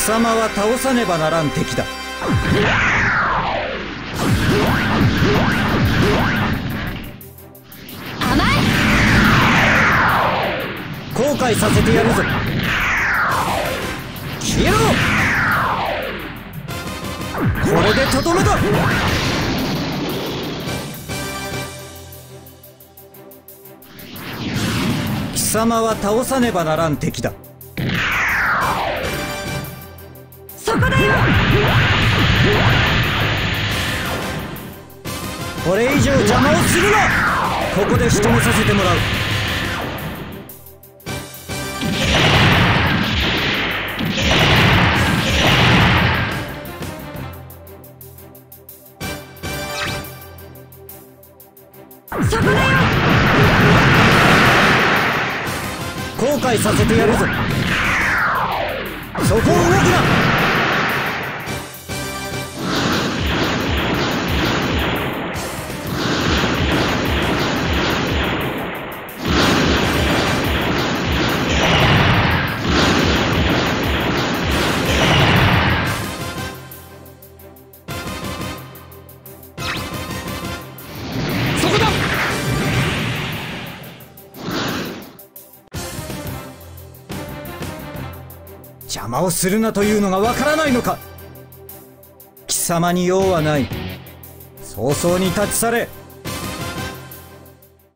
様は倒さねばならん敵だ。 甘い。 後悔させてやるぞ。消えろ。これでとどめだ。貴様は倒さねばならん敵だ。 そこだよ。 これ以上邪魔をするな。ここで仕留めさせてもらう。 そこだよ。 後悔させてやるぞ。そこを動くな。そこだ。邪魔をするなというのがわからないのか。貴様に用はない。早々に立ち去れ。